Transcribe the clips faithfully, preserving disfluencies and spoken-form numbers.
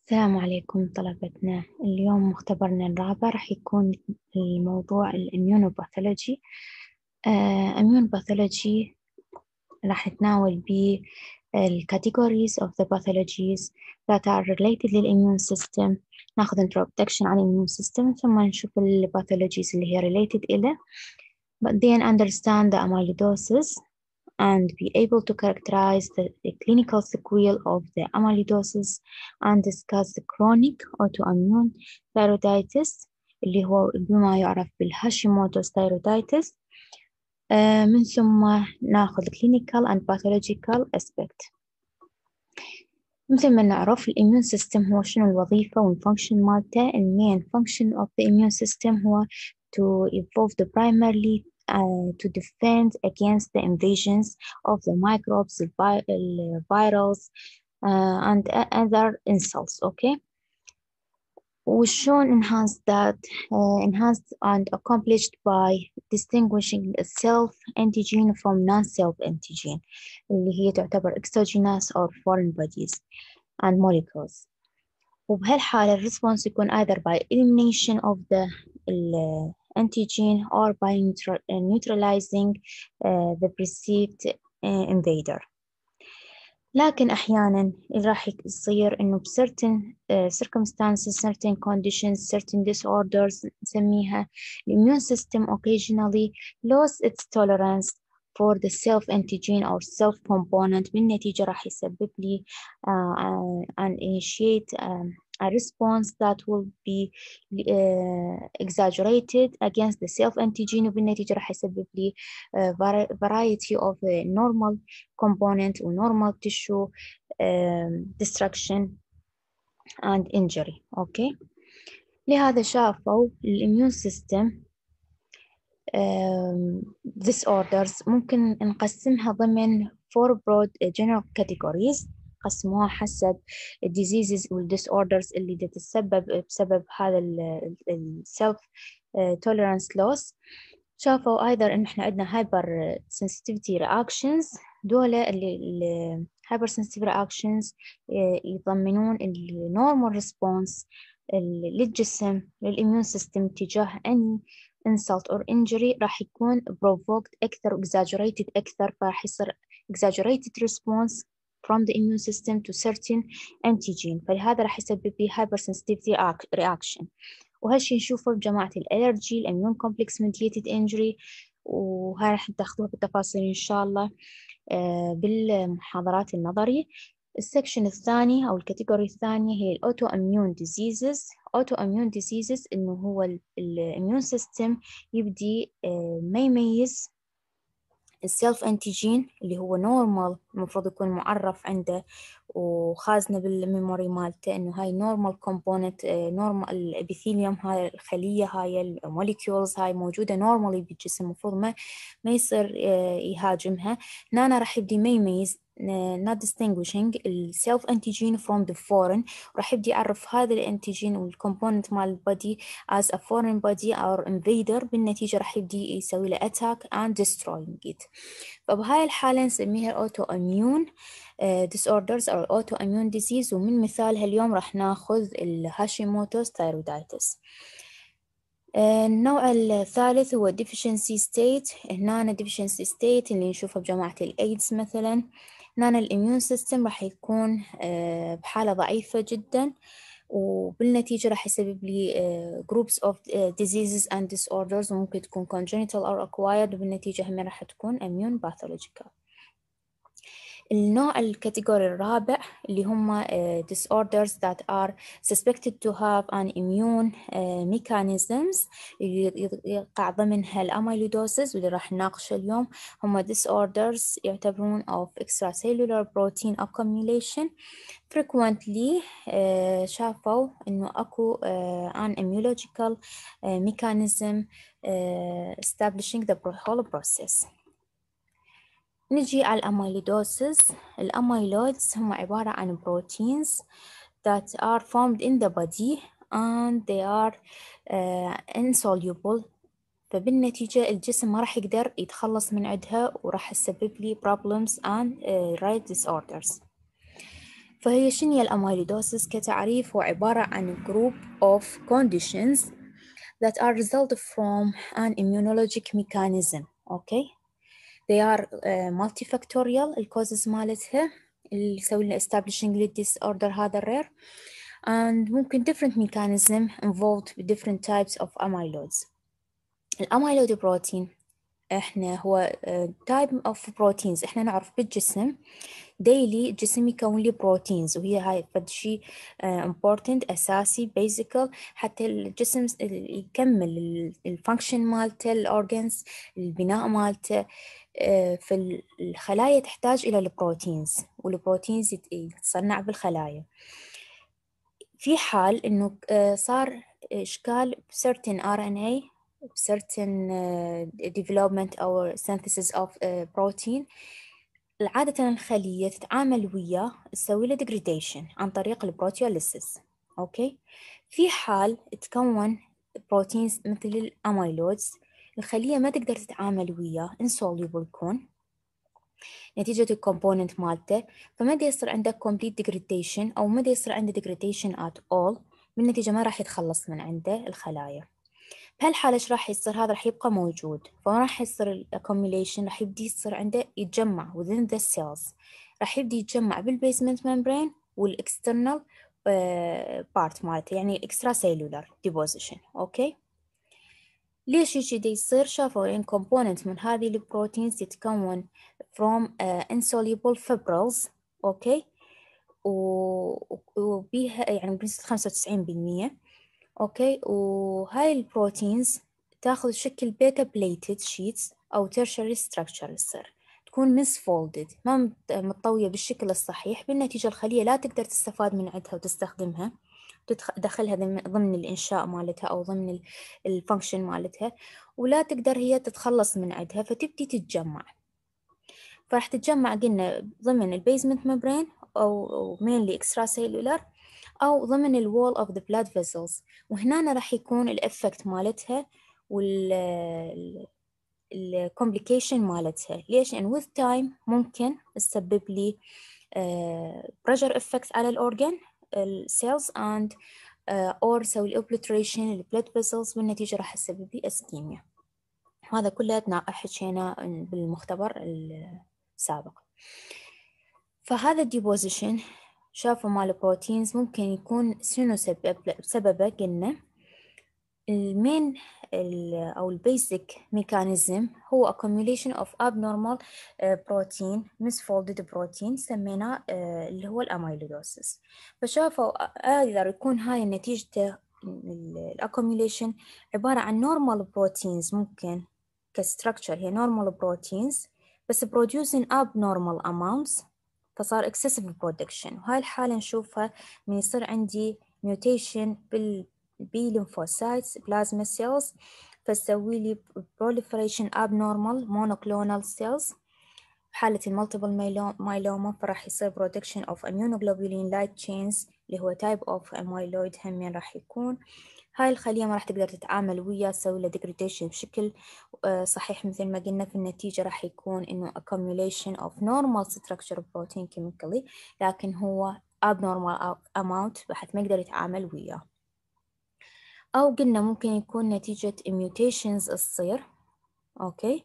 السلام عليكم طلبتنا. اليوم مختبرنا الرابع راح يكون الموضوع الإميونوباثولوجي. إميونوباثولوجي راح نتناول به ال categories of the pathologies that are related للإميون سيستم. ناخذ introduction عن الإميون سيستم ثم نشوف الباثولوجيز اللي هي related إله. But then understand the amyloidosis and be able to characterize the, the clinical sequelae of the amyloidosis and discuss the chronic autoimmune thyroiditis اللي هو بما يعرف بالهاشيموتو's thyroiditis. آه من ثم ناخذ clinical and pathological aspect. مثل ما نعرف الإميون سيستم هو شنو الوظيفة والفانكشن مالته. المين function of the immune system هو to evolve the primarily Uh, to defend against the invasions of the microbes, the vi virals, uh, and uh, other insults. Okay. We shown enhanced that uh, enhanced and accomplished by distinguishing a self antigen from non-self antigen اللي هي تعتبر exogenous or foreign bodies and molecules. وبهالحالة الريسبونس يكون either by elimination of the uh, antigen or by neutralizing uh, the perceived uh, invader. لكن أحيانا راح يصير إنه ب certain uh, circumstances, certain conditions, certain disorders نسميها the immune system occasionally lose its tolerance for the self antigen or self component. بالنتيجة راح يسبب لي uh, uh, and initiate um, a response that will be uh, exaggerated against the self antigen وبالنتيجة راح يسبب لي uh, variety of uh, normal component و normal tissue um, destruction and injury. okay. لهذا شافوا الإميون system um, disorders ممكن نقسمها ضمن four broad general categories. قسموها حسب ال diseases وال disorders اللي تتسبب بسبب هذا ال self tolerance loss. شافوا either إن إحنا عندنا hyper sensitivity reactions. دولة اللي ال hyper sensitive reactions يضمنون ال normal response للجسم للإميون سيستم تجاه any insult or injury راح يكون provoked أكثر و exaggerated أكثر، فراح يصير exaggerated response from the immune system to certain antigen، فلهذا راح يسبب لي hypersensitivity reaction. وهالشي نشوفه بجماعة الالرجي الاميون كومبلكس mediated injury، وهاي راح تاخذوها بالتفاصيل إن شاء الله بالمحاضرات النظري. السكشن الثاني أو الكاتيجوري الثانية هي الأوتو أميون ديزيزز. أوتو أميون ديزيزز إنه هو الإميون سيستم يبدي ما يميز السيلف انتيجين اللي هو نورمال المفروض يكون معرف عنده وخازنه بالميموري مالته انه هاي نورمال كومبوننت نورمال الابيثيليوم، هاي الخليه هاي الموليكيولز هاي موجوده نورمالي بالجسم، المفروض ما ما يصير يهاجمها. هنا راح يبدي ما يميز not distinguishing ال self antigen from the foreign، راح يبدي يعرف هذا الانتيجين والكومبوننت مال البودي as a foreign body or invader، بالنتيجة راح يبدي يسوي له attack and destroying it. فبهاي الحالة نسميها autoimmune disorders أو autoimmune disease، ومن مثالها اليوم راح ناخذ الهاشيموتو's thyroiditis. النوع الثالث هو deficiency state. هنا deficiency state اللي نشوفها بجماعة الإيدز مثلا. هنا الإميون سيستم راح يكون بحالة ضعيفة جدا، وبالنتيجة راح يسبب لي groups of diseases and disorders، وممكن تكون congenital or acquired، وبالنتيجة هم راح تكون immune pathological. النوع الكاتيجوري الرابع اللي هم disorders that are suspected to have an immune mechanisms اللي يقع ضمنها الأميلودوسيس، واللي راح نناقشه اليوم هم disorders يعتبرون of extracellular protein accumulation. frequently شافوا إنه أكو an immunological mechanism establishing the whole process. نجي على الأميلودوسيس. الأميلويدز هم عبارة عن proteins that are formed in the body and they are uh, insoluble، فبالنتيجة الجسم ما راح يقدر يتخلص من عندها وراح تسبب لي problems and uh, right disorders. فهي شنو هي الأميلودوسيس كتعريف؟ هو عبارة عن group of conditions that are result from an immunologic mechanism. okay they are uh, multifactorial الكوزز مالتها اللي يسوي لنا establishing للdisorder هذا الرير and ممكن different mechanism involved with different types of amyloids. الاميلويد بروتين احنا هو type of proteins احنا نعرف بالجسم daily الجسم يكون لي بروتينز وهي هاي فد شيء important أساسي basic حتى الجسم يكمل الفانكشن مالته الأورجنز البناء مالته. فالخلايا تحتاج إلى البروتينز والبروتينز يتصنع بالخلايا. في حال إنه صار إشكال certain آر إن إيه certain development أو synthesis of protein عادة الخلية تتعامل وياه تسوي له degradation عن طريق البروتيوليسيس. أوكي في حال تكون بروتينز مثل الأميلودز الخلية ما تقدر تتعامل وياه insoluble يكون نتيجة الكومبوننت مالته فما دا يصير عندك complete degradation أو ما دا يصير عنده degradation at all بالنتيجة ما راح يتخلص من عنده الخلايا. بهالحالة ايش راح يصير؟ هذا راح يبقى موجود فما راح يصير الاكوميليشن راح يبدي يصير عنده يتجمع within the cells راح يبدي يتجمع بالبيسمنت ممبرين والاكسترنال بارت مالته يعني extra cellular deposition. اوكي ليش يجي دي يصير؟ شافوا ان component من هذه البروتينز يتكون from uh, insoluble fibrils. اوكي وبيها يعني بنسبة خمسة وتسعين بالمية. اوكي وهاي البروتينز تاخذ شكل بيتا بليتد شيتس او tertiary structure يصير تكون misfolded ما متطوية بالشكل الصحيح بالنتيجة الخلية لا تقدر تستفاد من عندها وتستخدمها تدخلها ضمن الإنشاء مالتها أو ضمن الفانكشن مالتها ولا تقدر هي تتخلص من عندها فتبدي تتجمع. فراح تتجمع قلنا ضمن البيزمنت ممبرين أو mainly extracellular أو ضمن ال wall of the blood vessels وهنا راح يكون الإفكت مالتها وال الكومبليكيشن مالتها. ليش؟ لأن with time ممكن تسبب لي uh, pressure effects على الأورجن السيلز and uh, or سوي obliteration للبلد vessels بالنتيجة راح تسبب لي اسكيميا. هذا كله حكينا بالمختبر السابق. فهذا الديبوزيشن شافوا مال البروتينز ممكن يكون شنو سبب سببه؟ قلنا المين أو البيسك ميكانيزم هو accumulation of abnormal protein misfolded protein سميناه اللي هو الأميلودوسيس. فشافوا أقدر يكون هاي نتيجته الأكوميليشن عبارة عن normal proteins ممكن كستركتشر هي normal proteins بس producing abnormal amounts فصار excessive production. وهاي الحالة نشوفها من يصير عندي mutation بال B lymphocytes plasma cells فتسوي لي proliferation abnormal monoclonal cells. بحالة المultiple myeloma فراح يصير production of immunoglobulin light chains اللي هو type of amyloid همين راح يكون. هاي الخلية ما راح تقدر تتعامل وياه تسوي له degradation بشكل صحيح مثل ما قلنا في النتيجة راح يكون إنه accumulation of normal structure protein chemically لكن هو abnormal amount بحيث ما يقدر يتعامل وياه. أو قلنا ممكن يكون نتيجة mutations تصير. أوكي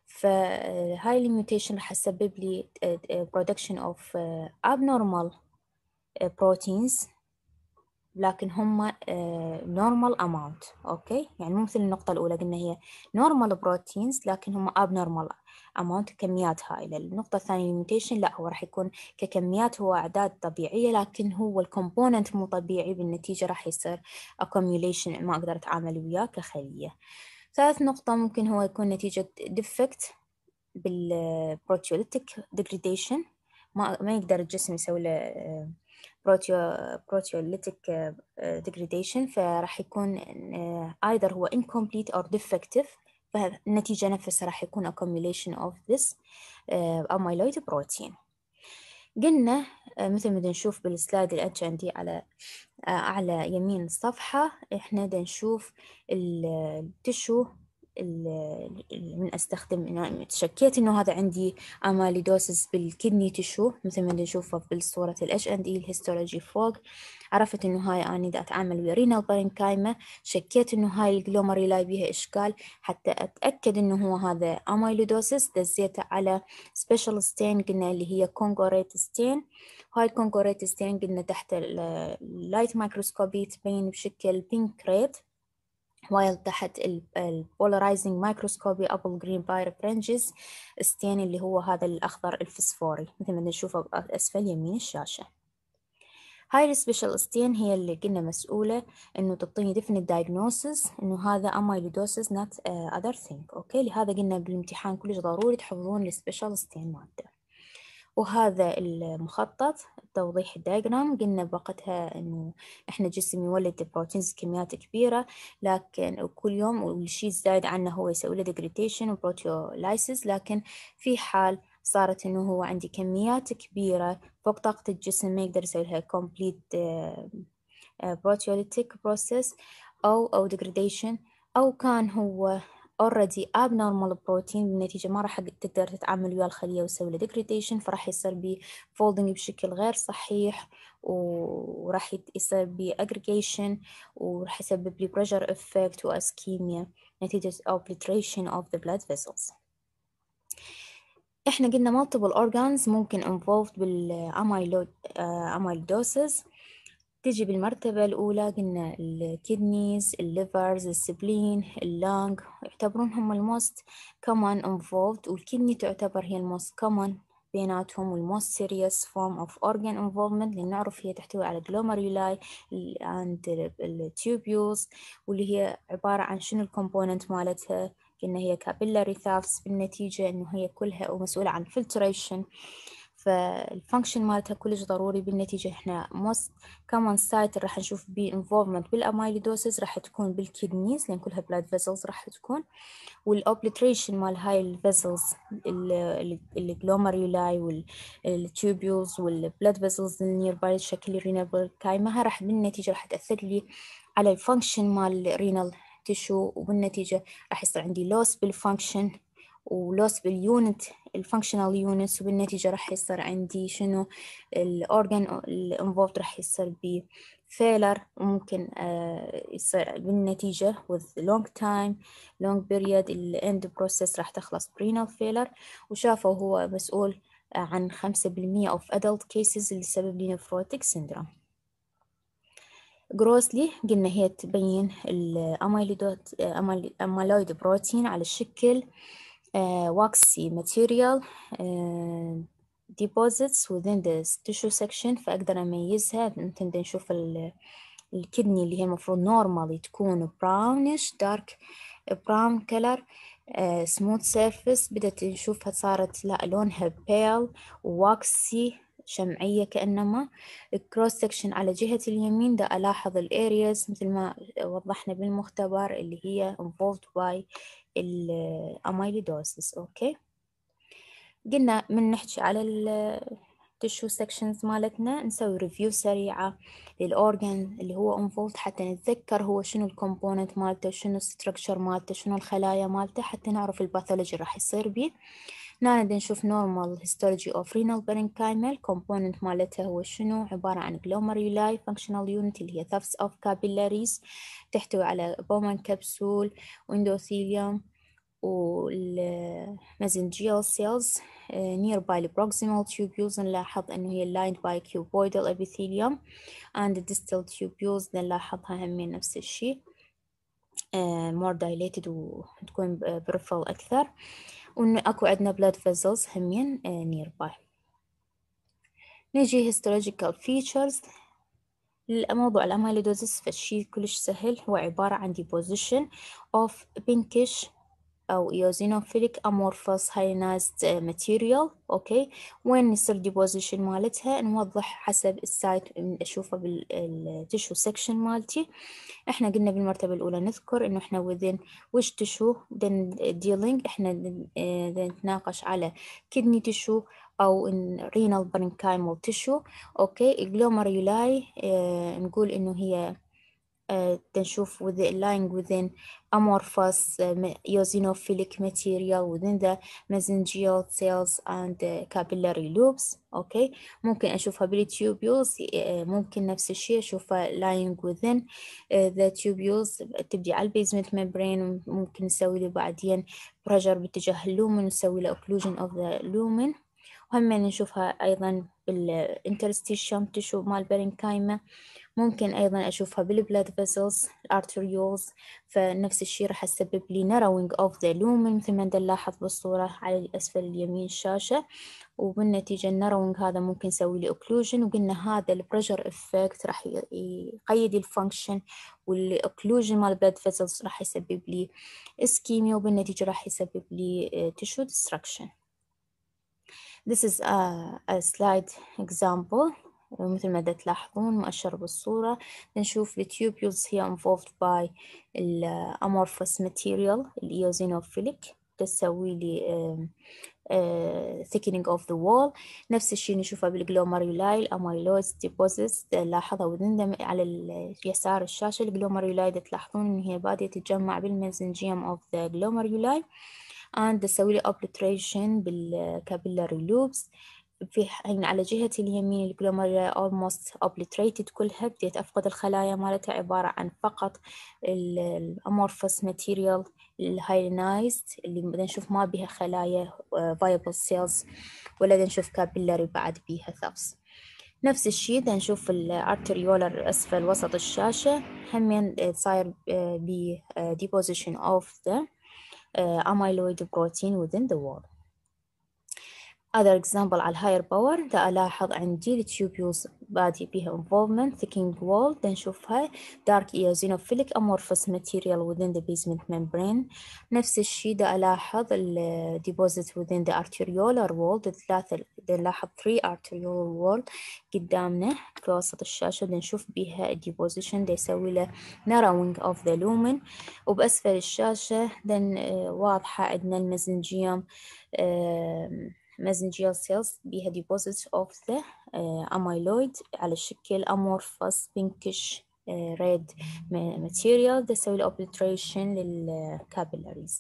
فهاي الميوتيشن راح تسبب لي production of abnormal proteins لكن هم normal amount. أوكي يعني مو مثل النقطة الأولى قلنا هي normal proteins لكن هم abnormal amount كميات هائلة. النقطة الثانية الميوتيشن لا هو راح يكون ككميات هو أعداد طبيعية لكن هو الكومبوننت مو طبيعي بالنتيجة راح يصير accumulation ما أقدر أتعامل وياه كخلية. ثالث نقطة ممكن هو يكون نتيجة defect بالبروتيوليتيك degradation ما ما يقدر الجسم يسوي له بروتيو بروتيوليتيك degradation فراح يكون either هو incomplete or defective فالنتيجة نفسها راح يكون accumulation of this amyloid protein. قلنا مثل ما نشوف بالسلايد اللي أنت عندي على أعلى يمين الصفحة إحنا دا نشوف التشو من أستخدم إنه شكيت إنه هذا عندي أماليدوسس بالكدني تشو مثل ما نشوفه بالصورة الاتش اند اي الهيستولوجي فوق. عرفت إنه هاي أنا دا أتعامل ويا رينال بارنكايما، شكيت إنه هاي الجلوميرولاي بيها إشكال، حتى أتأكد إنه هو هذا أماليدوسس دزيته على سبيشال ستين قلنا اللي هي كونغوريت ستين. هاي كونغوريت ستين قلنا تحت اللايت مايكروسكوبي تبين بشكل بينك ريد، وايل تحت البولارايزنج مايكروسكوبي أبل جرين بايرفرنجز ستين اللي هو هذا الأخضر الفسفوري مثل ما نشوفه بأسفل يمين الشاشة. هاي السبيشال ستين هي اللي قلنا مسؤولة إنه تعطيني definite diagnosis إنه هذا amyloidosis not uh, other thing. أوكي، لهذا قلنا بالامتحان كلش ضروري تحفظون السبيشال ستين مالته. وهذا المخطط توضيح الدايجرام قلنا بوقتها إنه إحنا جسم يولد بروتينز كميات كبيرة، لكن كل يوم والشيء الزايد عنه هو يسوي له degradation وبروتيولايسيس، لكن في حال صارت إنه هو عندي كميات كبيرة فوق طاقة الجسم ما يقدر يسوي لها complete proteolytic process أو أو degradation، أو كان هو already abnormal protein بالنتيجة ما راح تقدر تتعامل ويا الخلية وتسوي له degradation، فراح يصير بي folding بشكل غير صحيح، وراح يصير بي aggregation، وراح يسبب لي pressure effect واسكيميا نتيجة obliteration of the blood vessels. إحنا قلنا multiple organs ممكن involved بالamyloidosis. تجي بالمرتبة الأولى قلنا الكدنيز، الليفرز، السبلين، اللانج يعتبرونهم الموست common involved، والكدني تعتبر هي الموست common بيناتهم والموست serious form of organ involvement، لأن نعرف هي تحتوي على glomeruli and التيوبيولز، واللي هي عبارة عن شنو الكومبوننت مالتها. قلنا هي capillary tufts بالنتيجة إنه هي كلها ومسؤولة عن filtration، فالفانكشن مالتها كلش ضروري. بالنتيجة إحنا most common site راح نشوف بيه involvement بالأمايليدوسيس راح تكون بالكدنيز لأن كلها blood vessels راح تكون، والأوبليتريشن مال هاي الفيسلز الجلوميرولاي والتيوبيولز والبلاد فيسلز النير باي شكل رينال كايمها راح بالنتيجة راح تأثر لي على الفانكشن مال الرينال تيشو، وبالنتيجة راح يصير عندي لوس بالفانكشن ولوس باليونت الفانكشنال يونتس، وبالنتيجة راح يصير عندي شنو الأورجان الانفولد راح يصير بي فيلر، وممكن uh, يصير بالنتيجة with long time long period ال end process راح تخلص renal failure. وشافوا هو مسؤول عن خمسة بالمية of adult cases اللي سبب لي nephrotic syndrome. جروسلي قلنا هي تبين الأميلويد بروتين على الشكل waxy material uh, deposits within the tissue section، فأقدر أميزها. ممكن نشوف الكدني اللي هي المفروض normally تكون brownish dark brown color uh, smooth surface، بدأت نشوفها صارت لا لونها pale waxy شمعية كأنما. cross section على جهة اليمين دا ألاحظ الأرياز مثل ما وضحنا بالمختبر اللي هي involved by الأميليدوسيس. أوكي، قلنا من نحكي على التشو sections مالتنا نسوي ريفيو سريعة للأورجان اللي هو involved حتى نتذكر هو شنو الكومبوننت مالته، شنو الستركشر مالته، شنو الخلايا مالته، حتى نعرف الباثولوجي راح يصير بيه. هنا نشوف normal histology of renal parenchymal component مالتها هو شنو، عبارة عن glomeruli functional unit اللي هي tufts of capillaries تحتوي على Bowman capsule endothelium والmesangial cells nearby the proximal tubules نلاحظ أنه هي lined by cuboidal epithelium and the distal tubules نلاحظها همين نفس الشيء more dilated وتكون peripheral أكثر، وإنه أكو عندنا blood vessels همين nearby. نيجي histological features للموضوع الأميليدوزيس، فالشيء كلش سهل، هو عبارة عن deposition of pinkish أو eosinophilic amorphous hyalinized material. أوكي، وين يصير deposition مالتها نوضح حسب السايت نشوفه بالتشو section مالتي. إحنا قلنا بالمرتبة الأولى نذكر إنه إحنا within which tissue then dealing، إحنا نتناقش على kidney tissue أو renal parenchymal tissue. أوكي، glomeruli اه نقول إنه هي uh, تنشوف within, lying within amorphous uh, eosinophilic material within the mesangial cells and uh, capillary loops. أوكي ممكن أشوفها بالتيوبيولز، ممكن نفس الشيء أشوفها lying within uh, the tubules، تبدي على البيزمنت ممبرين، ممكن نسوي له بعدين pressure باتجاه اللومن نسوي له occlusion of the lumen. وهم نشوفها أيضا بالانترستيشيوم تشو مال برينكايما، ممكن أيضا أشوفها بالبلاد فيسلز الارتريولز، فنفس الشيء راح تسبب لي narrowing of the lumen مثل ما نلاحظ بالصورة على أسفل اليمين الشاشة، وبالنتيجة النارونج هذا ممكن يسوي لي اوكلوجن، وقلنا هذا البريشر افكت راح يقيد الفانكشن، والاوكلوجن مال البلد فيسلز راح يسبب لي اسكيميا، وبالنتيجة راح يسبب لي tissue destruction. This is a, a slide example مثل ما تلاحظون مؤشر بالصورة. نشوف the tubules هي involved by ال amorphous material الإيوزينوفيليك تسوي لي uh, uh, thickening of the wall. نفس الشيء نشوفها بالجلوميرولاي الأميلويد deposits لاحظها within على اليسار الشاشة. الجلوميرولاي تلاحظون إن هي بادية تتجمع بالميزنجيوم of the glomeruli and تسوي لي obliteration بالكابيلاري loops. في على جهة اليمين الجلوميرولاي almost obliterated كلها، بديت أفقد الخلايا مالتها، عبارة عن فقط الأمورفس ماتيريال الهايلينايزد اللي بدنا نشوف ما بها خلايا viable cells، ولا نشوف كابيلاري بعد بيها ثفس. نفس الشيء دا نشوف الارتريولر أسفل وسط الشاشة، همين صاير ب deposition of the amyloid protein within the wall. other example على الهاير باور دا ألاحظ عندي التيوبيولز بادي بيها involvement thickening wall، دا نشوفها dark eosinophilic amorphous material within the basement membrane. نفس الشيء دا ألاحظ ال deposit within the arteriolar wall، دا ثلاثة دا نلاحظ three arteriolar wall قدامنا في وسط الشاشة، دا نشوف بيها deposition دا يسوي له narrowing of the lumen. وبأسفل الشاشة دا واضحة عندنا الميزنجيوم mesangial cells بيها deposits of the uh, amyloid على شكل amorphous pinkish uh, red material دا يسوي obliteration للcapillaries.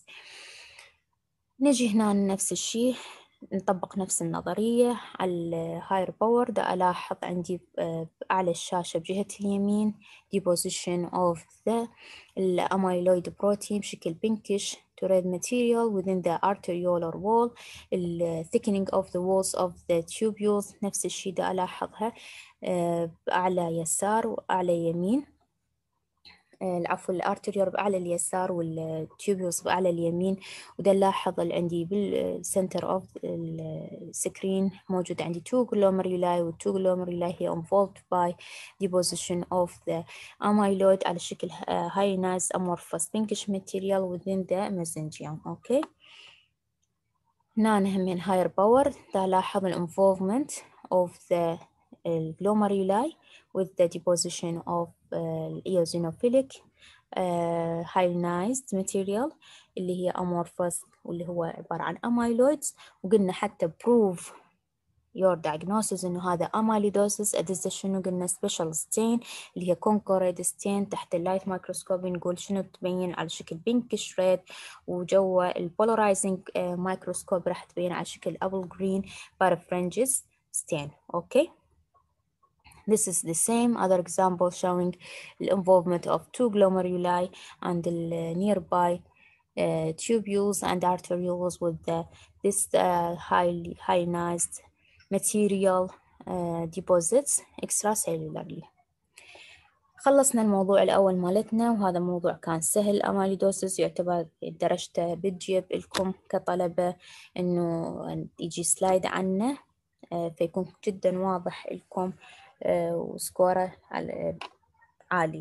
نجي هنا نفس الشيء نطبق نفس النظرية على الهاير باور. دا ألاحظ عندي أعلى الشاشة بجهة اليمين deposition of the amyloid protein بشكل pinkish to red material within the arteriolar wall. ال thickening of the walls of the tubules نفس الشيء دا ألاحظها بأعلى يسار وأعلى يمين، العفو الارتريور بأعلى اليسار والتيوبيوس بأعلى اليمين. وده نلاحظ اللي عندي بالسنتر اوف السكرين موجود عندي two glomeruli، والتو glomeruli هي involved by deposition of the amyloid على شكل hyalinized amorphous pinkish material within the mesangium. اوكي هنا همين higher power تلاحظ ال involvement of the glomeruli with the deposition of uh, eosinophilic uh, hyalinized material اللي هي amorphous واللي هو عبارة عن amyloids. وقلنا حتى prove your diagnosis إنه هذا amyloidosis أدز شنو قلنا special stain اللي هي concurrent stain تحت اللايت مايكروسكوب نقول شنو تبين على شكل pinkish red، وجوا البولرايزنج مايكروسكوب راح تبين على شكل apple green birefringence stain. أوكي This is the same other example showing the involvement of two glomeruli and the nearby uh, tubules and arterioles with the, this uh, highly hyalinized material uh, deposits extracellularly. خلصنا الموضوع الأول مالتنا، وهذا موضوع كان سهل. أميلويدوسيس يعتبر درجته بتجيب لكم كطلبة إنه يجي سلايد عنه فيكون جدا واضح لكم وسكوره عالي.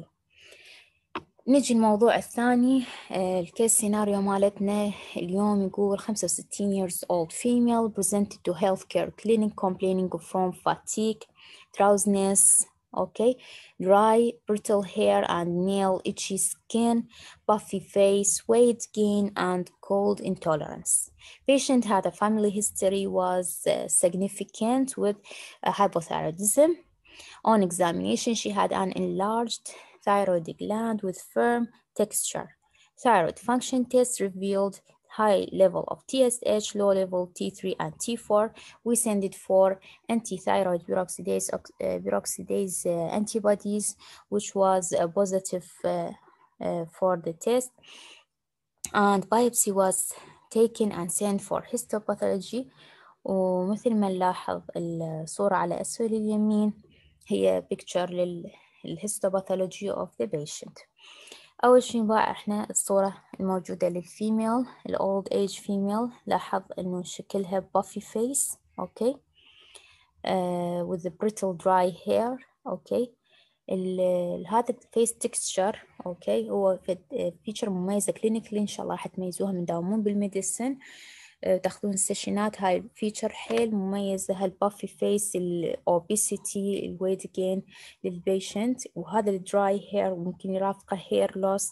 نجي الموضوع الثاني الكيس سيناريو مالتنا اليوم يقول خمسة وستين years old female presented to healthcare clinic complaining from fatigue, drowsiness, okay, dry, brittle hair and nail, itchy skin, puffy face, weight gain and cold intolerance. Patient had a family history was uh, significant with uh, hypothyroidism. On examination, she had an enlarged thyroid gland with firm texture. Thyroid function test revealed high level of T S H, low level T three and T four. We send it for anti-thyroid peroxidase, uh, peroxidase uh, antibodies, which was uh, positive uh, uh, for the test. And biopsy was taken and sent for histopathology. ومثل ما نلاحظ الصورة على أسفل اليمين هي picture للhistopathology of the patient. أول شي نراعي إحنا الصورة الموجودة للفيميل الأولد ايج فيميل. لاحظ إنه شكلها buffy face أوكي uh, with the brittle dry hair أوكي. هذا face texture أوكي هو فيتشر مميزة كلينيكلي، إن شاء الله راح تميزوها من داومون بالميديسن تاخذون السيشنات. هاي الفيتشر حيل مميزة، هالبافي فيس، الأوبيسيتي، الويت جين للبيشنت، وهذا الدراي هير ممكن يرافقه هير لوس.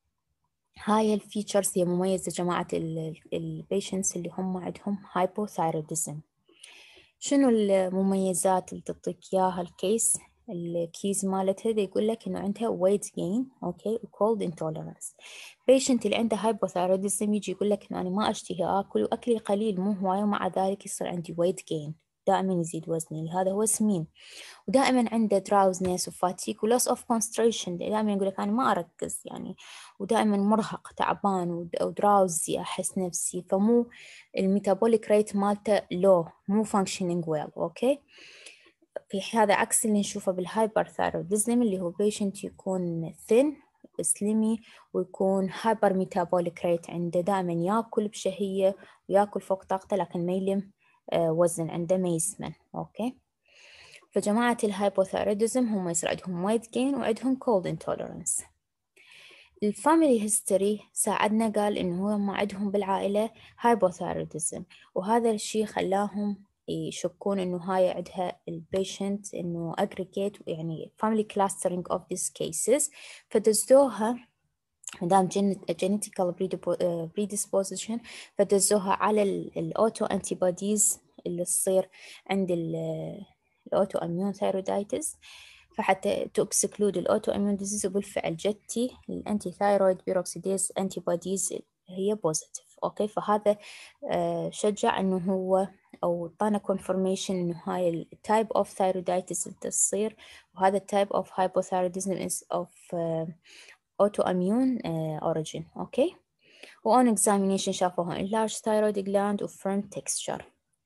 هاي الفيتشرز هي مميزة جماعة البيشنتس اللي هم عندهم هايبوثايروديزم. شنو المميزات اللي تعطيك إياها الكيس؟ الكيز مالتها يقول لك إنه عندها weight gain أوكي و cold intolerance. patient اللي عنده hypothyroidism يجي يقول لك إنه أنا ما أشتهي آكل وأكلي قليل مو هواية، ومع ذلك يصير عندي weight gain، دائما يزيد وزني، هذا هو سمين. ودائما عنده drowsiness وفاتيك و loss of concentration، دائما يقول لك أنا ما أركز يعني، ودائما مرهق تعبان ودراوزي أحس نفسي، فمو الميتابوليك ريت مالته low، مو functioning well أوكي. في هذا عكس اللي نشوفه بالهايبرثايروديزم اللي هو patient يكون thin سليمي ويكون هايبر ميتابوليك ريت، عنده دائما ياكل بشهية وياكل فوق طاقته لكن ما يلم آه وزن، عنده ما يسمن أوكي. فجماعة الهايبوثايروديزم هم يصير عندهم weight gain وعندهم cold intolerance. الفاميلي هيستوري ساعدنا، قال إنه هم عندهم بالعائلة هايبوثايروديزم، وهذا الشيء خلاهم يشكون إنه هاي عندها البيشنت إنه aggregate يعني family clustering of these cases، فدزوها مدام genetic predisposition فدزوها على الأوتو أنتيبوديز اللي تصير عند الأوتو أميون ثايرودايتس، فحتى to exclude الأوتو أميون ديزيز، وبالفعل جتي الأنتي ثايرويد بيروكسيديز أنتي بوديز هي بوزيتيف أوكي. فهذا شجع إنه هو أو طانا confirmation إنه هاي التايب of thyroiditis اللي تصير، وهذا التايب of hypothyroidism is of uh, autoimmune uh, origin أوكي. وon examination شافوها enlarged thyroid gland و firm texture.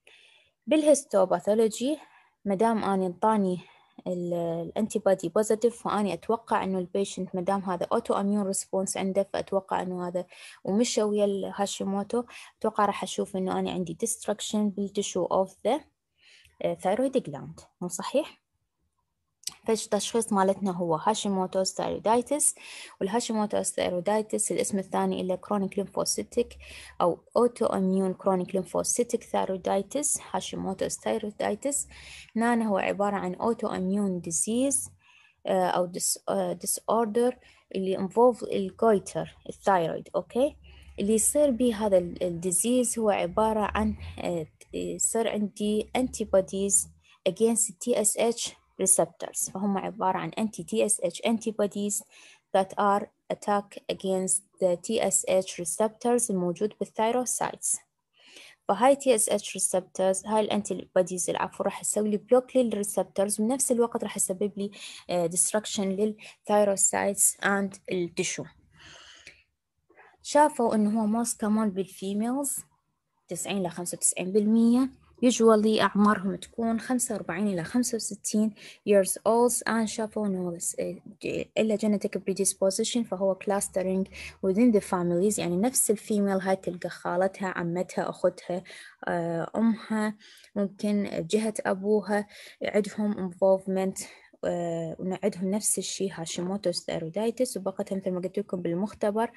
بالهيستوباثولوجي مدام أنا انطاني الانتي بودي بوزيتيف، فأني أتوقع إنه البيشنت مدام هذا أوتو أميون ريسبونس عنده، فأتوقع إنه هذا ومشى ويا الهاشيموتو، أتوقع راح أشوف إنه أنا عندي destruction بالتشو of the thyroid gland، مو صحيح؟ فالتشخيص مالتنا هو هاشيموتوز ثايرويدايتس، والهاشيموتوز ثايرويدايتس الاسم الثاني إلى كرونيك ليمفوسيتك أو أوتو أميون كرونيك ليمفوسيتك ثايرويدايتس. هاشيموتوز ثايرويدايتس هنا هو عبارة عن أوتو أميون ديزيز أو ديس ديس أوردر اللي انفولف الجويتر الثايرويد أوكي. اللي يصير به هذا الديزيز هو عبارة عن يصير عندي antibodies against تي إس إتش receptors، فهم عبارة عن anti تي إس إتش antibodies that are attack against the تي إس إتش receptors الموجود بالثايروسايتس. فهاي تي إس إتش receptors هاي الانتي بوديز العفو راح تسوي لي بلوك للريسبتورز، وبنفس الوقت راح تسبب لي destruction للثايروسايتس and التشو. شافوا إنه هو most common بالفيميلز تسعين إلى خمسة وتسعين بالمية، usually أعمارهم تكون خمسة وأربعين إلى خمسة وستين years old. أنا شافوا إنه إلا genetic predisposition فهو clustering within the families، يعني نفس الفيميل هاي تلقى خالتها، عمتها، أختها، أمها، ممكن جهة أبوها عندهم involvement، ونعدهم نفس الشيء هاشيموتوز ثايرويدايتس. وبقت مثل ما قلت لكم بالمختبر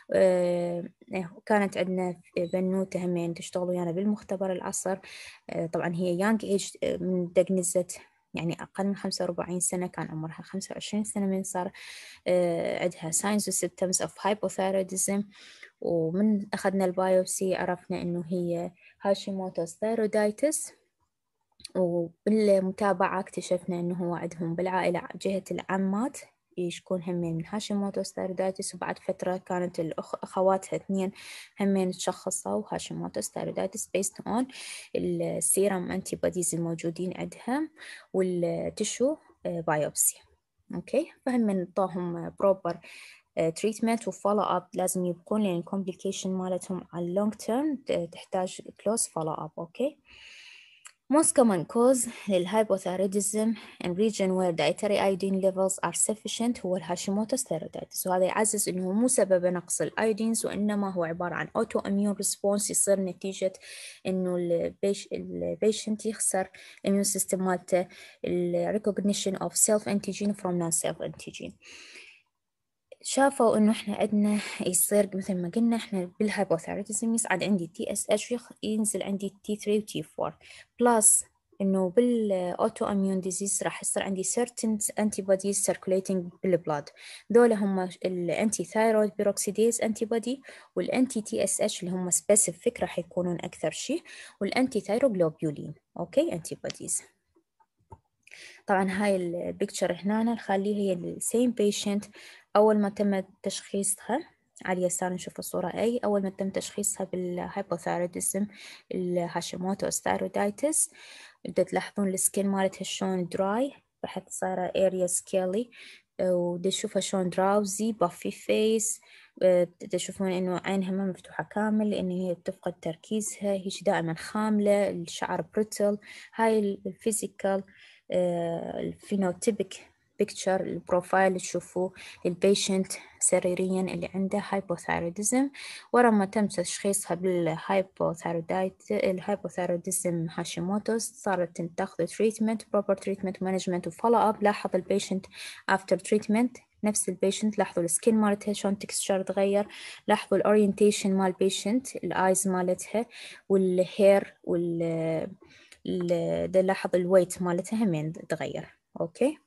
كانت عندنا بنوتة همين تشتغل ويانا بالمختبر العصر، طبعا هي يانج ايج من دق نزت يعني أقل من خمسة وأربعين سنة، كان عمرها خمسة وعشرين سنة من صار عندها signs و symptoms of hypothyroidism. ومن أخذنا البايوبسي عرفنا إنه هي هاشيموتوز ثايرويدايتس، وبالمتابعة اكتشفنا إنه هو عندهم بالعائلة جهة العمات يشكون همين من هاشيموتو's thyroiditis، وبعد فترة كانت الأخ أخواتها اثنين همين تشخصوا هاشيموتو's thyroiditis based on السيرم antibodies الموجودين عندهم والتشو بايوبسي. أوكي، فهم نطاهم proper تريتمنت وفولو اب لازم يبقون، لأن الكومبليكيشن مالتهم على اللونج تيرم تحتاج close follow up. أوكي. Most common cause للhypothyroidism in region where dietary iodine levels are sufficient هو الهاشيموتو's thyroiditis، وهذا يعزز إنه مو سبب نقص الأيودينز، وإنما هو عبارة عن autoimmune response يصير نتيجة إنه البيش البيشنت يخسر immune system مالته ال recognition of self antigen from non-self antigen. شافوا إنه إحنا عندنا يصير مثل ما قلنا إحنا بالهايبوثايرويدزم يصعد عندي تي اس اتش ينزل عندي تي ثري وتي فور بلس إنه بالأوتو إميون ديزيز راح يصير عندي certain antibodies circulating بالبلاد، ذولا هم الأنتي ثايرويد بيروكسيديز antibody والأنتي تي اس اتش اللي هم specific راح يكونون أكثر شيء، والأنتي ثايروغلوبولين. أوكي antibodies. طبعا هاي البيكتشر هنا نخليه هي السيم بيشنت أول ما تم تشخيصها على اليسار نشوف الصورة أي أول ما تم تشخيصها بالهايبوثايروديزم الهاشيموتو's thyroiditis، بدأ تلاحظون السكين مالتها شلون دراي، راح تصير اريا سكيلي، ودا تشوفها شلون دراوزي بافي فيس، تشوفون إنه عينها ما مفتوحة كامل لأن هي تفقد تركيزها، هيش دائما خاملة، الشعر بريتل. هاي الفيزيكال الفينوتيبك بيكتشر البروفايل اللي تشوفوه للبيشنت سريريا اللي عنده هايبوثايروديزم. ورا ما تم تشخيصها بالهايبوثايرودايت الهايبوثايروديزم هاشيموتو's صارت تاخذ تريتمنت بروبر تريتمنت مانجمنت وفولو اب. لاحظ البيشنت افتر تريتمنت نفس البيشنت، لاحظوا السكين مالتها شلون تكستشر تغير، لاحظوا الاورينتيشن مال البيشنت الايز مالتها والهير وال ده لاحظ الويت مالتها همين تغير. اوكي،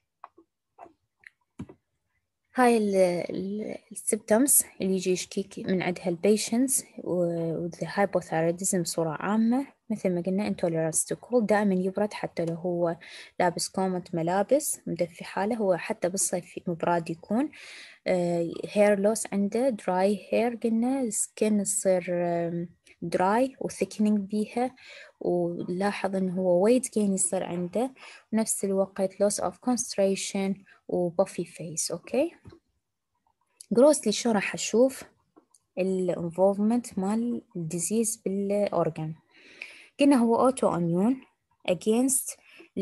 هاي السيمبتومز اللي يجي يشكيك من عندها البيشنتس والهايبوثايروديزم بصورة عامة، مثل ما قلنا intolerance to cold، دائما يبرد حتى لو هو لابس كومة ملابس مدفي حاله، هو حتى بالصيف مبراد يكون. هير uh, لوس عنده دراي هير، قلنا سكين تصير دراي وثيكنينج بيها، ولاحظ انه هو ويت جين يصير عنده، بنفس الوقت loss of concentration وبافي فيس. اوكي، جروسلي شو راح اشوف الانفولفمنت مال الديزيز بالاورجان؟ قلنا هو اوتو اميون against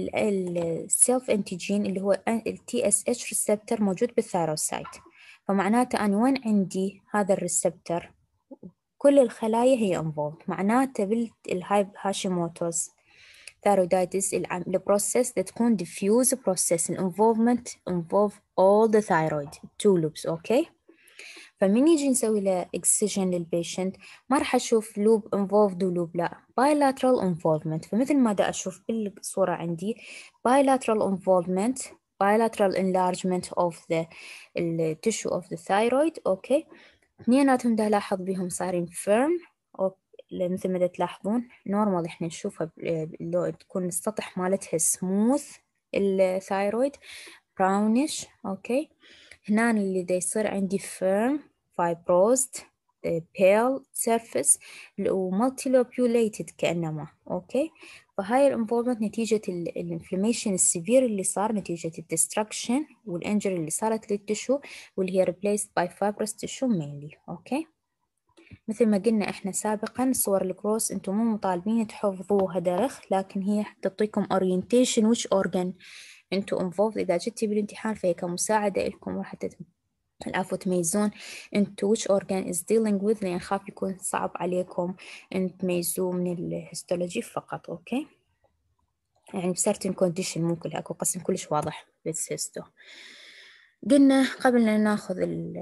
السيلف انتيجين اللي هو التي اس اتش ريسبتور موجود بالثايروسايت، فمعناته أنا وين عندي هذا الريسبتور كل الخلايا هي involved، معناته بالهاشيموتو's thyroiditis البروسيس تكون diffuse process involvement involve all the thyroid two loops. اوكي، فمن يجي نسوي له excision للبيشنت ما راح اشوف لوب involved ولوب لا، bilateral involvement. فمثل ما دا اشوف بالصورة عندي bilateral involvement bilateral enlargement of the tissue of the thyroid. اوكي، اثنيناتهم دا لاحظ بهم صارين firm، أو مثل ما دا تلاحظون نورمال احنا نشوفها لو تكون السطح مالتها سموث الثايرويد براونيش. اوكي، هنا اللي دا يصير عندي firm fibrosed pale surface ومultilobulated كأنما. اوكي، فهاي الانفولمنت نتيجة الانفلاميشن السيفير اللي صار نتيجة الدستركشن والانجري اللي صارت للتشو واللي هي replaced by fibrous tissue mainly. اوكي، مثل ما قلنا احنا سابقا صور الكروس انتم مو مطالبين تحفظوها درخ، لكن هي تعطيكم orientation which organ انتم involved. اذا جتي بالامتحان فهي كمساعدة لكم راح العفو تميزون انتو which organ is dealing with، لأن خاف يكون صعب عليكم ان تميزوه من الهيستولوجي فقط. اوكي، يعني بسرتن كونديشن مو كلها اكو قسم كلش واضح بالهيستو. قلنا قبل ان ناخذ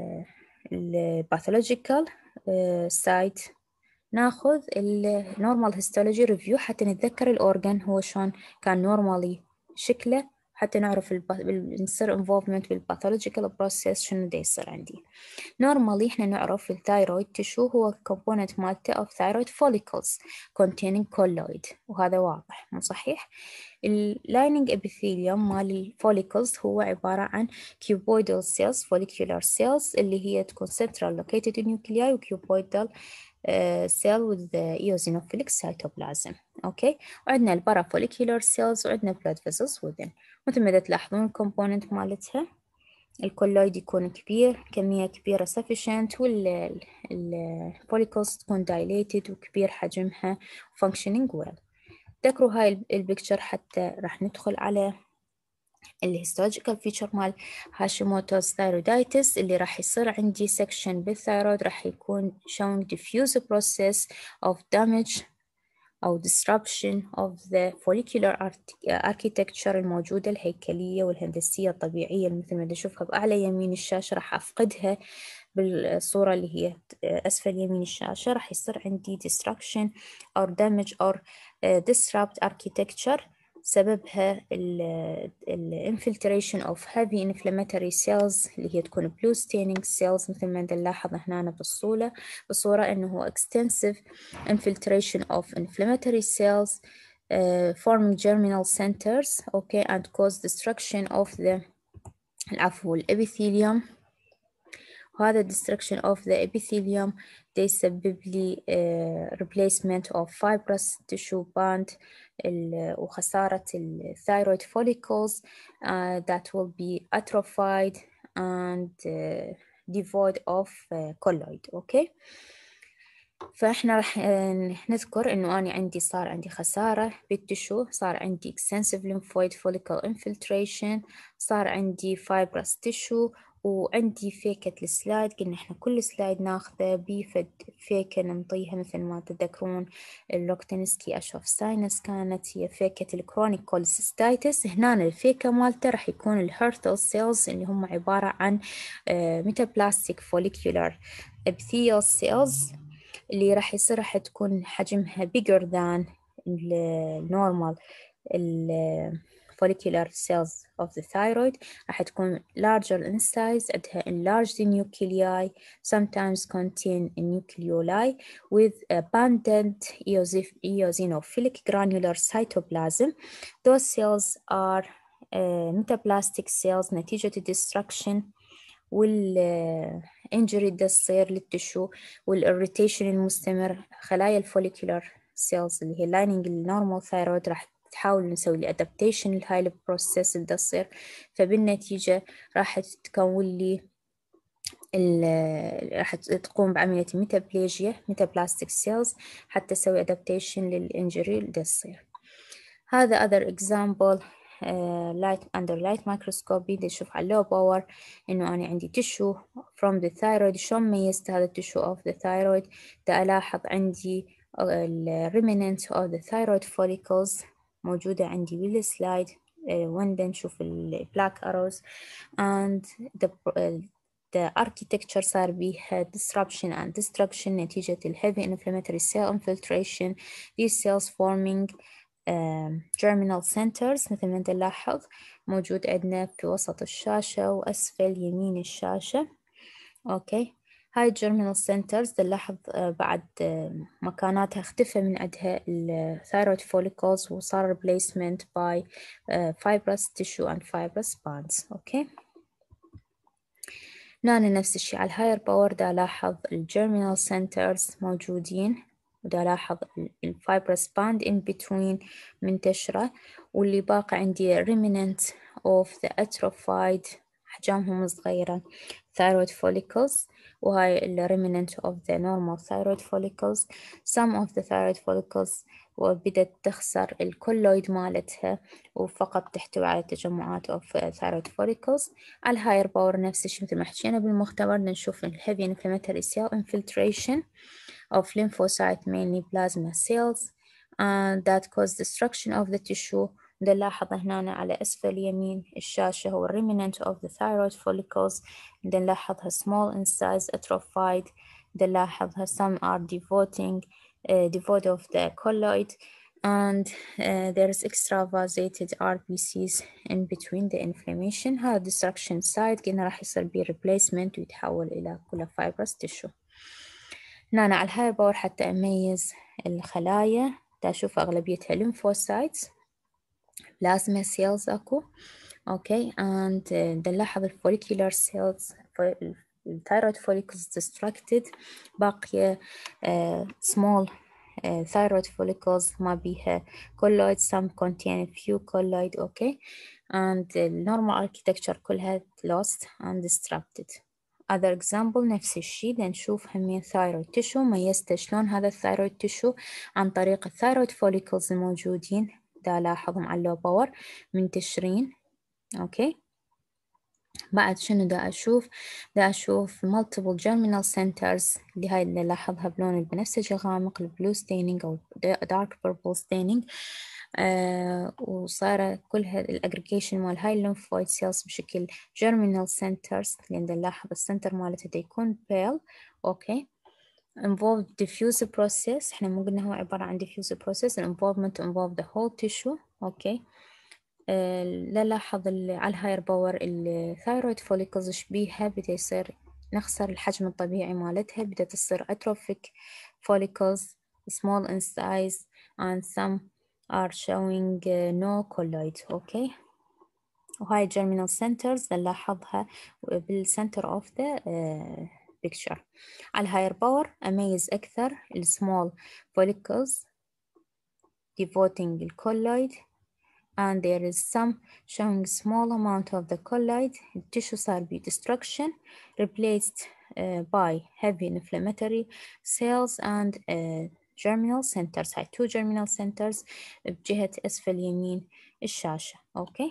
الباثولوجيكال سايت ناخذ النورمال هيستولوجي ريفيو حتى نتذكر الاورجان هو شلون كان نورمالي شكله حتى نعرف نصير involvement بالباثولوجيكال بروسيس شنو دا يصير عندي. normally إحنا نعرف الثايرويد تشو هو component مالته of thyroid follicles containing colloid، وهذا واضح مو صحيح؟ اللايننج ابيثيليوم مال الفوليكلز هو عبارة عن cuboidal cells follicular cells اللي هي تكون central located nuclei و cuboidal uh, cell with the eosinophilic cytoplasm. اوكي، وعندنا البارا follicular cells وعندنا blood vessels within. مثل ما تلاحظون الكومبوننت مالتها الكولويد يكون كبير، كمية كبيرة sufficient، والفوليكلز تكون dilated وكبير حجمها functioning well. تذكروا هاي البيكتشر حتى راح ندخل على الهيستولوجيكال فيتشر مال هاشيموتوز ثايرويدايتس اللي راح يصير عندي سكشن بالثايرويد راح يكون showing diffuse process of damage أو disruption of the follicular architecture الموجودة الهيكلية والهندسية الطبيعية مثل ما نشوفها بأعلى يمين الشاشة. راح أفقدها بالصورة اللي هي أسفل يمين الشاشة. راح يصير عندي destruction or damage or uh, disrupt architecture سببها ال infiltration of heavy inflammatory cells اللي هي تكون blue staining cells مثل ما نلاحظ هنا بالصورة بالصورة إنه هو extensive infiltration of inflammatory cells uh, forming germinal centers okay and cause destruction of the العفو الابيثيليوم. وهذا destruction of the epithelium ده يسبب لي uh, replacement of fibrous tissue band وخسارة الثايرويد follicles uh, that will be atrophied and uh, devoid of uh, colloid. okay. فإحنا راح نذكر إنه أنا عندي صار عندي خسارة بالتشو، صار عندي extensive lymphoid follicle infiltration، صار عندي fibrous tissue، وعندي فيكة السلايد. قلنا إحنا كل سلايد ناخذه بيفد فيكة ننطيها مثل ما تذكرون اللوكتنسكي أشوف ساينس كانت هي فيكة الكرونيك كوليسيستايتس. هنا الفيكة مالته راح يكون الهيرتل سيلز اللي هم عبارة عن ميتابلاستيك follicular epithelial cells اللي راح يصير راح تكون حجمها bigger than the normal follicular cells of the thyroid. راح تكون larger in size، عندها enlarged nuclei sometimes contain nucleoli with abundant eosinophilic granular cytoplasm. Those cells are uh, metaplastic cells نتيجة destruction والإنجري ده تصير للتشو والإريتيشن المستمر. خلايا الفوليكولار سيلز اللي هي لايننج النورمال ثايرويد راح تحاول نسوي لي أدابتيشن لهاي البروسيس اللي تصير، فبالنتيجة راح تكون لي راح تقوم بعملية ميتابليجيا ميتابلاستيك سيلز حتى تسوي أدابتيشن للإنجري اللي تصير. هذا other example Uh, light under light microscopy دي نشوف على low power إنه أنا عندي tissue from the thyroid. شلون ميزت هذا tissue of the thyroid؟ دا ألاحظ عندي ال remnant of the thyroid follicles موجودة عندي بالسلايد uh, وين نشوف ال black arrows and the uh, the architecture صار بيها disruption and destruction نتيجة ال heavy inflammatory cell infiltration. These cells forming germinal centers مثل ما نلاحظ موجود عندنا في وسط الشاشة وأسفل يمين الشاشة. أوكي، هاي germinal centers نلاحظ بعد مكاناتها اختفى من عندها ال thyroid follicles وصار replacement by fibrous tissue and fibrous bands. أوكي، هنا نفس الشيء على الهاير باور دا ألاحظ ال germinal centers موجودين، ودا ألاحظ الفايبرس باند in between منتشرة، واللي باقي عندي remnant of the atrophied أحجامهم صغيرة thyroid follicles، وهاي ال remnant of the normal thyroid follicles. some of the thyroid follicles وبدت تخسر الكولويد مالتها وفقط تحتوي على تجمعات of thyroid follicles. على الهاير باور نفس الشيء مثل ما حكينا بالمختبر نشوف ال heavy inflammatory cell infiltration of lymphocyte mainly plasma cells and that cause destruction of the tissue. نلاحظ هنا على أسفل يمين الشاشة هو remnant of the thyroid follicles. نلاحظها small in size atrophied. نلاحظها some are devoting uh, devoid of the colloid and uh, there is extravasated R B Cs in between the inflammation. هذا destruction site قلنا راح يصير بيه replacement ويتحول إلى كله fibrous tissue. هنا على الهاي باور حتى أميز الخلايا دا أشوف أغلبيتها lymphocytes plasma cells أكو أوكي and uh, دا نلاحظ الfollicular cells الثايرويد follicles destructed باقية uh, small uh, thyroid follicles ما بيها colloid some contain few colloid okay and the normal architecture كلها lost and disrupted. other example نفس الشي دا نشوف همين thyroid tissue ميزت شلون هذا الثايرويد tissue عن طريق الثايرويد follicles الموجودين دا لاحظهم على اللو باور منتشرين اوكي. بعد شنو دا أشوف دا أشوف multiple germinal centers اللي هاي اللي لاحظها بلون البنفسجي غامق البلو staining أو dark purple staining آه وصار كلها الأجريجيشن مال هاي الليمفويد سيلز بشكل germinal centers لأن دا نلاحظ السنتر مالته دا يكون pale أوكي. involved diffuse process احنا مو قلنا هو عبارة عن diffuse process involvement involve the whole tissue أوكي. أه لا لاحظ على الهاير باور الثايرويد فوليكلز شبيها بدأ يصير نخسر الحجم الطبيعي مالتها بدأت تصير atrophic follicles small in size and some are showing uh, no colloid okay. وهاي germinal centers نلاحظها بالcenter of the uh, picture. على الهاير باور أميز أكثر small follicles devoting الcolloid and there is some showing small amount of the colloid tissue صار بي destruction replaced uh, by heavy inflammatory cells and uh, germinal centers هاي two germinal centers بجهة أسفل يمين الشاشة أوكي.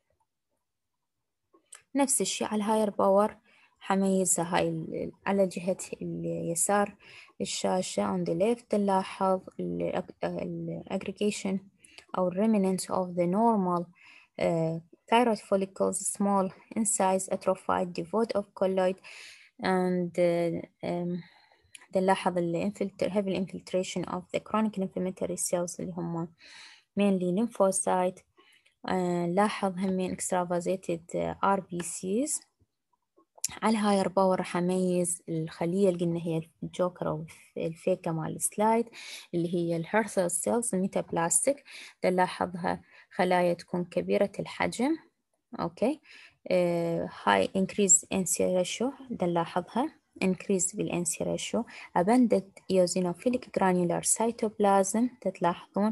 نفس الشيء على الهاير باور حميزها هاي على جهة اليسار الشاشة on the left نلاحظ ال aggregation أو remnants of the normal uh, thyroid follicles small in size atrophied devoid of colloid and uh, um, نلاحظ ال heavy infiltration of the chronic inflammatory cells اللي هم mainly lymphocyte. uh, لاحظ همين extravasated R B Cs. على الهاير باور راح أميز الخلية اللي قلنا هي الجوكر أو الفيكة مال السلايد اللي هي الهيرثل سيلز الميتابلاستيك نلاحظها خلايا تكون كبيرة الحجم أوكي. هاي increase N C ratio نلاحظها increase بال N C ratio abundant eosinophilic granular cytoplasm تلاحظون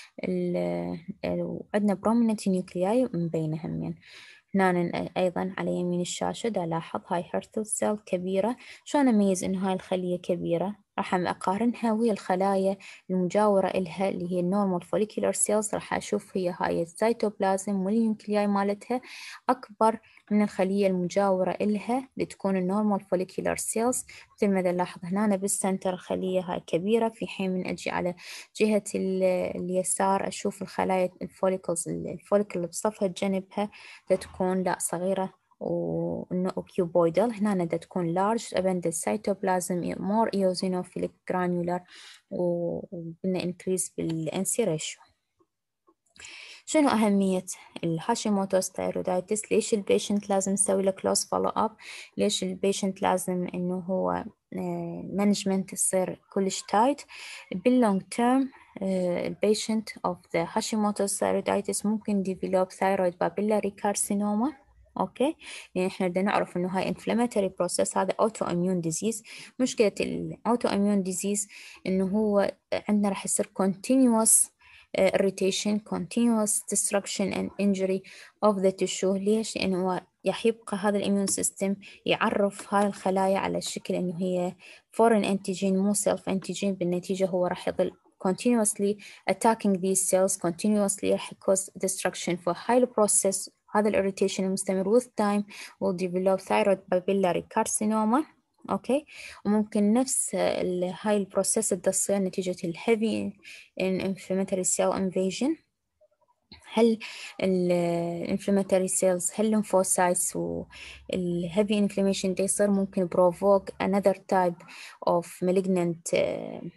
عندنا prominent nuclei مبينة همين. هنا أيضا على يمين الشاشة دا لاحظ هاي هيرثل سيل كبيرة. شلون أميز إنه هاي الخلية كبيرة؟ راح أقارنها ويا الخلايا المجاورة إلها اللي هي النورمال فوليكولار سيلز راح أشوف هي هاي السيتوبلازم والنيوكلياي مالتها أكبر من الخلية المجاورة إلها اللي تكون النورمال فوليكولار سيلز. مثل ما نلاحظ هنا بالسنتر الخلية هاي كبيرة في حين من أجي على جهة اليسار أشوف الخلايا الفوليكلز الفوليكل اللي بصفها جنبها تكون لا صغيرة وكيوبويدال. هنا دا تكون large abundant cytoplasm more eosinophilic granular وقلنا increase بال N C ratio. شنو أهمية الهاشيموتوز ثايرويدايتس؟ ليش البيشنت لازم نسوي له close follow up؟ ليش البيشنت لازم إنه هو management يصير كلش tight؟ باللونج term البيشنت of the Hashimoto's thyroiditis ممكن develop thyroid papillary carcinoma اوكي. يعني احنا بدنا نعرف انه هاي inflammatory process هذا auto immune disease. مشكلة ال auto immune disease انه هو عندنا راح يصير continuous uh, irritation continuous destruction and injury of the tissue. ليش؟ لانه راح يبقى هذا الاميون سيستم يعرف هاي الخلايا على الشكل انه هي foreign antigen مو self antigen. بالنتيجة هو راح يظل continuously attacking these cells continuously راح cause destruction for high process. هذا الirritation المستمر with time will develop thyroid papillary carcinoma اوكي. وممكن نفس هاي البروسيس تصير نتيجة الهيفي inflammatory cell invasion. هل الانفلاماتوري سيلز هل الليمفوسايتس والهيفي inflammation ده يصير ممكن provoke another type of malignant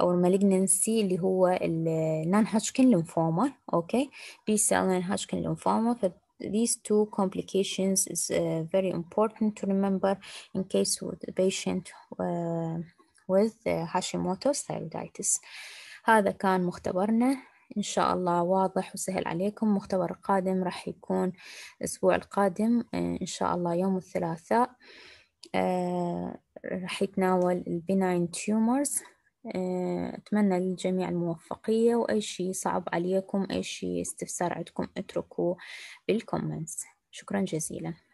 أو المالجنسي اللي هو النون هاشكن ليمفوما. أوكي، B cell non-Hodgkin lymphoma. ف these two complications is uh, very important to remember in case with the patient uh, with uh, Hashimoto's thyroiditis. هذا كان مختبرنا، إن شاء الله واضح وسهل عليكم. المختبر القادم راح يكون الأسبوع القادم إن شاء الله يوم الثلاثاء. آه راح يتناول البناين تيومرز. آه أتمنى للجميع الموفقية، وأي شيء صعب عليكم، أي شيء استفسار عندكم اتركوه بالكومنتس. شكرا جزيلا.